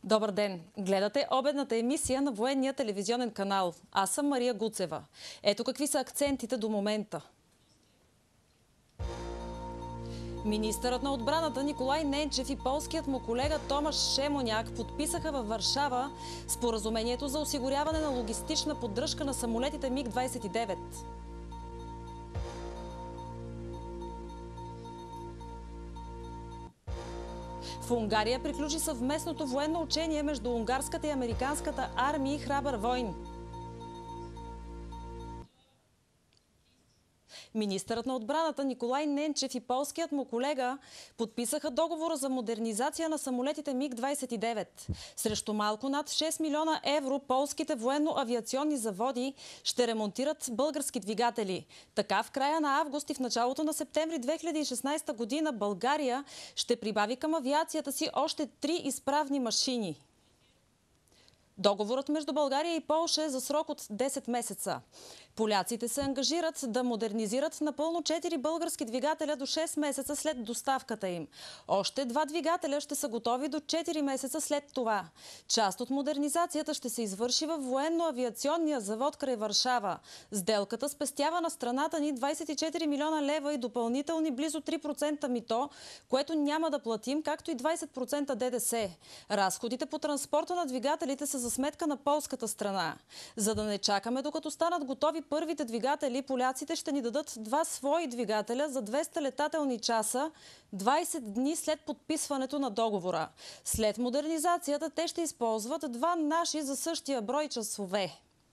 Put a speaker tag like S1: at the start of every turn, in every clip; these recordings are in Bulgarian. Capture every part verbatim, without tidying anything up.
S1: Добър ден! Гледате обедната емисия на военния телевизионен канал. Аз съм Мария Гуцева. Ето какви са акцентите до момента. Министърът на отбраната Николай Ненчев и полският му колега Томаш Шемоняк подписаха във Варшава споразумението за осигуряване на логистична поддръжка на самолетите Миг двадесет и девет. В Унгария приключи съвместното военно учение между унгарската и американската армии Храбър войн. Министърът на отбраната Николай Ненчев и полският му колега подписаха договора за модернизация на самолетите Миг двадесет и девет. Срещу малко над шест милиона евро полските военно-авиационни заводи ще ремонтират български двигатели. Така в края на август и в началото на септември две хиляди и шестнадесета година България ще прибави към авиацията си още три изправни машини. Договорът между България и Полша е за срок от десет месеца. Поляците се ангажират да модернизират напълно четири български двигателя до шест месеца след доставката им. Още два двигателя ще са готови до четири месеца след това. Част от модернизацията ще се извърши във военно-авиационния завод край Варшава. Сделката спестява на страната ни двадесет и четири милиона лева и допълнителни близо три процента мито, което няма да платим, както и двадесет процента ДДС. Разходите по транспорта на двигателите са за сметка на полската страна. За да не чакаме докато станат готови първите двигатели, поляците ще ни дадат два свои двигателя за двеста летателни часа, двадесет дни след подписването на договора. След модернизацията те ще използват два наши за същия брой часове.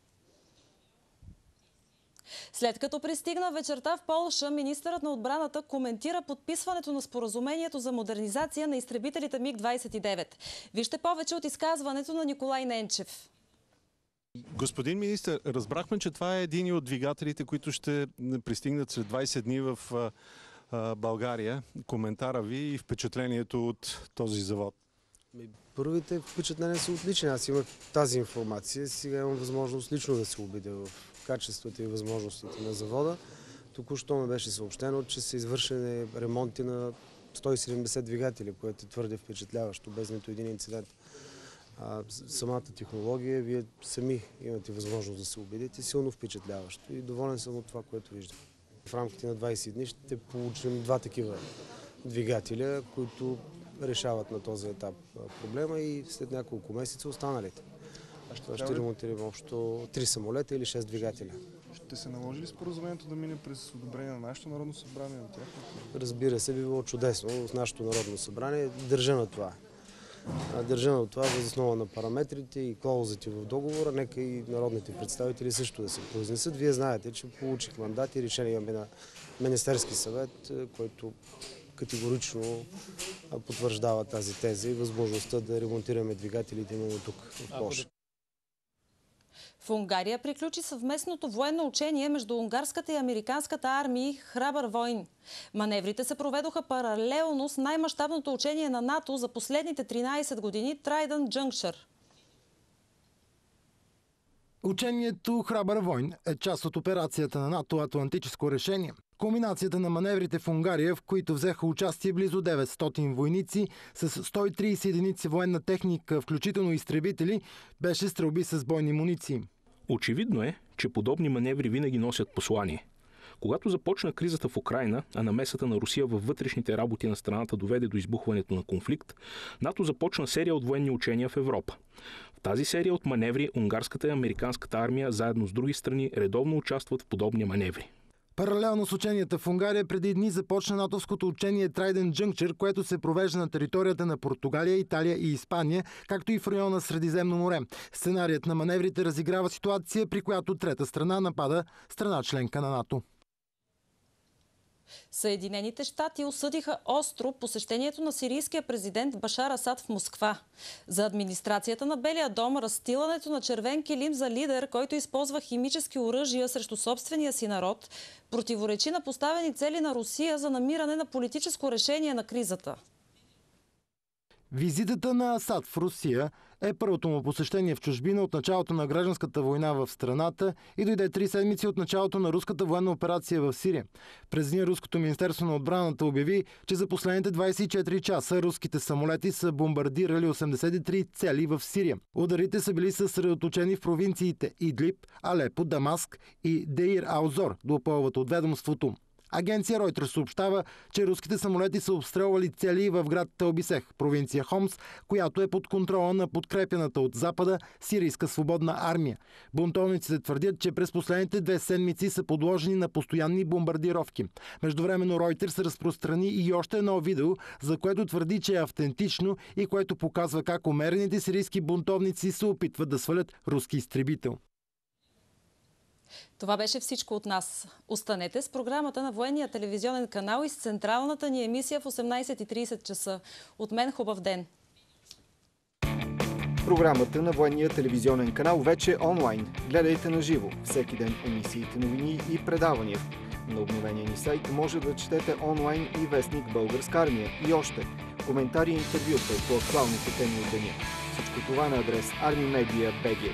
S1: След като пристигна вечерта в Полша, министърът на отбраната коментира подписването на споразумението за модернизация на изтребителите Миг двадесет и девет. Вижте повече от изказването на Николай Ненчев.
S2: Господин министър, разбрахме, че това е един от двигателите, които ще пристигнат след двадесет дни в България. Коментара ви и впечатлението от този завод.
S3: Първите впечатления са отлични. Аз имах тази информация. Сега имам възможност лично да се убедя в качествата и възможностите на завода. Току-що ме беше съобщено, че са извършени ремонти на сто и седемдесет двигатели, което е твърде впечатляващо, без нито един инцидент. А, самата технология, вие сами имате възможност да се убедите, силно впечатляващо и доволен съм от това, което виждам. В рамките на двадесет дни ще получим два такива двигателя, които решават на този етап проблема и след няколко месеца останалите. Ще, ще ремонтираме общо три самолета или шест двигателя.
S4: Ще се наложи ли споразумението да мине през одобрение на нашето народно събрание? На тях?
S3: Разбира се, би било чудесно в нашето народно събрание. Държа на това. Държа на това въз основа на параметрите и клаузите в договора. Нека и народните представители също да се произнесат. Вие знаете, че получих мандат и решение на Министерски съвет, който категорично потвърждава тази теза и възможността да ремонтираме двигателите именно тук, в Полша.
S1: В Унгария приключи съвместното военно учение между унгарската и американската армии Храбър войн. Маневрите се проведоха паралелно с най-мащабното учение на НАТО за последните тринадесет години Trident Juncture.
S5: Учението Храбър войн е част от операцията на НАТО Атлантическо решение. Кулминацията на маневрите в Унгария, в които взеха участие близо деветстотин войници с сто и тридесет единици военна техника, включително изтребители, беше стрелби с бойни муниции.
S6: Очевидно е, че подобни маневри винаги носят послание. Когато започна кризата в Украйна, а намесата на Русия във вътрешните работи на страната доведе до избухването на конфликт, НАТО започна серия от военни учения в Европа. В тази серия от маневри унгарската и американската армия заедно с други страни редовно участват в подобни маневри.
S5: Паралелно с ученията в Унгария преди дни започна натовското учение Trident Juncture, което се провежда на територията на Португалия, Италия и Испания, както и в района на Средиземно море. Сценарият на маневрите разиграва ситуация, при която трета страна напада страна членка на НАТО.
S1: Съединените щати осъдиха остро посещението на сирийския президент Башар Асад в Москва. За администрацията на Белия дом разстилането на червен килим за лидер, който използва химически оръжия срещу собствения си народ, противоречи на поставени цели на Русия за намиране на политическо решение на кризата.
S5: Визитата на Асад в Русия е първото му посещение в чужбина от началото на гражданската война в страната и дойде три седмици от началото на руската военна операция в Сирия. През деня руското министерство на отбраната обяви, че за последните двадесет и четири часа руските самолети са бомбардирали осемдесет и три цели в Сирия. Ударите са били съсредоточени в провинциите Идлиб, Алепо, Дамаск и Деир Аузор, допълват от ведомството. Агенция Reuters съобщава, че руските самолети са обстрелвали цели в град Талбисех, провинция Хомс, която е под контрола на подкрепяната от Запада Сирийска свободна армия. Бунтовниците твърдят, че през последните две седмици са подложени на постоянни бомбардировки. Междувременно Reuters разпространи и още едно видео, за което твърди, че е автентично и което показва как умерените сирийски бунтовници се опитват да свалят руски изтребител.
S1: Това беше всичко от нас. Останете с програмата на Военния телевизионен канал и с централната ни емисия в осемнадесет и тридесет часа. От мен хубав ден!
S7: Програмата на Военния телевизионен канал вече е онлайн. Гледайте на живо всеки ден емисиите, новини и предавания. На обновения ни сайт може да четете онлайн и вестник Българска армия и още коментари и интервюта по актуалните теми от деня. Всичко това на адрес арми медия точка би джи.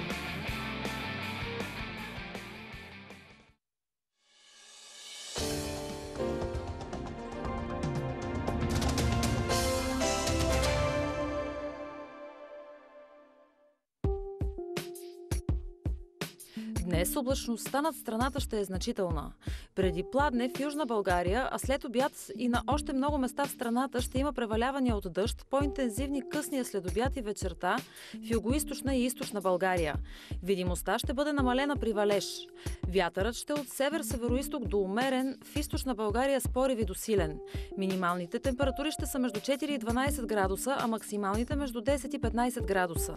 S1: Днес облачността над страната ще е значителна. Преди пладне в Южна България, а след обяд и на още много места в страната ще има превалявания от дъжд, по-интензивни късния следобед и вечерта в югоизточна и източна България. Видимостта ще бъде намалена при валеж. Вятърът ще е от север-североизток до умерен, в източна България с пориви до силен. Минималните температури ще са между четири и дванадесет градуса, а максималните между десет и петнадесет градуса.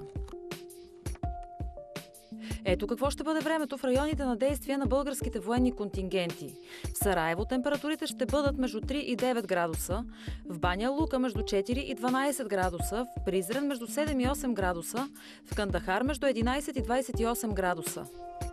S1: Ето какво ще бъде времето в районите на действие на българските военни контингенти. В Сараево температурите ще бъдат между три и девет градуса, в Баня Лука между четири и дванадесет градуса, в Призрен между седем и осем градуса, в Кандахар между единадесет и двадесет и осем градуса.